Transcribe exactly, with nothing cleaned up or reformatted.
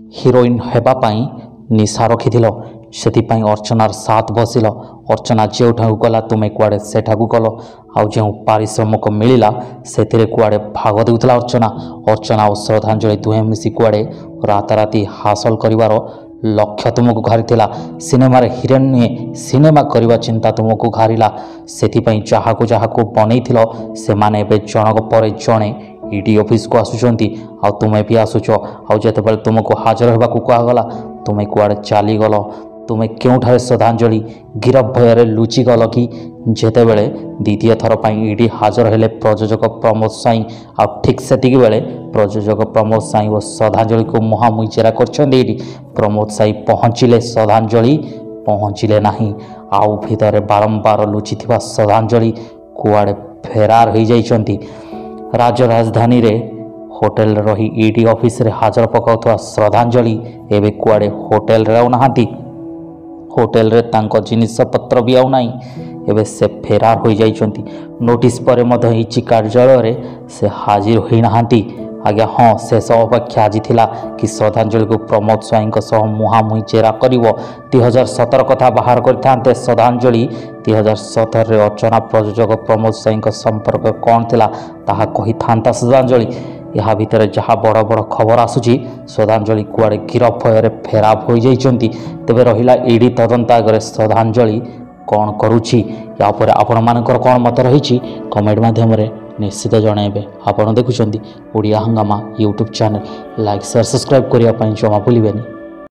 Heroine हेबापाई निशा रखिथिल सेथिपाई अर्चनार साथ basil. अर्चना जेठाकू गला तुमे कुआडे सेठाकू गल आउ जो पारिश्रमिक मिलिला सेथिरे कुआडे भाग देउथला अर्चना। अर्चना और श्रद्धांजलि दुहे मिसी कुआडे राताराति हासिल करिवार लक्ष्य तुमको घारिथिला। सिनेमा रे हिरोइन नुहे सिनेमा करवा चिंता तुमको घारिला। सेथिपाई जहाको जहाको बनैथिल सेमाने एबे जनक परे जणे ईडी ऑफिस को आसुचंती आ तुमे भी आसुच आ जेतेबेले तुमको हाजर होबाकू कहगला तुमे कुआडे चली गल। तुमे क्योंठारे श्रद्धांजलि गिरफ भयर लुचि गल कि जेतेबेले द्वितीय थर पाई ईडी हाजर हेले प्रयोजक प्रमोद साई आ ठीक सेतिकी बेले प्रयोजक प्रमोद साई और श्रद्धांजलि को मुहामुही चेरा करछन्ती। ईडी प्रमोद साई पहुँचिले श्रद्धांजलि पहुँचिले नाही आउ भितर बारंबार लुचिथिबा श्रद्धांजलि कुआडे फेरार हो जाइछन्ती। राज राजधानी रे होटेल रही ईडी ऑफिस रे हाजर पकाउथवा श्रद्धांजलि एबे कुआडे होटेल रे आउ नाहांती। होटेल रे तांको जिनिस पत्र भी आउ नाही एबे से फेरार हो जाइछन्ती। नोटिस पर मध्य इची कार्यालय रे से हाजिर होई नाहांती। आज्ञा हाँ शेष अपेक्षा आज थिला कि श्रद्धांजलि को प्रमोद स्वाई सह मुहामुही चेरा करिवो। दुई हजार सतर कथा बाहर करते श्रद्धांजलि। दुई हजार सतर रे अर्चना प्रयोजक प्रमोद स्वाई संपर्क कौन थिला ताहा कही था श्रद्धांजलि। यह भितर जहाँ बड़ बड़ खबर आसुची श्रद्धांजलि कुआडे गिरफ भयर फेराब हो जाइछन्ती। तेबे रहिला ईडी तदंत आगे श्रद्धांजलि कौन करुछि या पर आपण मानकर कौन मत रही कमेंट माध्यम रे निश्चित जनइबे। आपण देखुछन्ती Odia Hungama YouTube channel like share subscribe करिया पई जमा भूलिबेनी।